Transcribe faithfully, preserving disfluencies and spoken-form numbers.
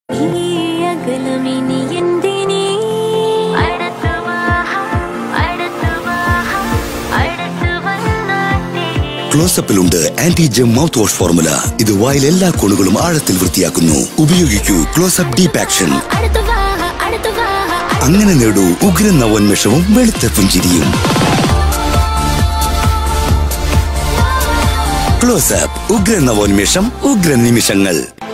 Closeup anti-germ mouthwash formula. ഇത് വായിൽ എല്ലാ കോണുകളും ആഴത്തിൽ വൃത്തിയാക്കുന്നു. ഉപയോഗിക്കൂ Closeup Deep Action. അങ്ങനെ നേടൂ ഉഗ്രൻ നവോന്മേഷവും വെളുത്ത പുഞ്ചിരിയും. Closeup ഉഗ്രൻ നവോന്മേഷം, ഉഗ്രൻ നിമിഷങ്ങൾ.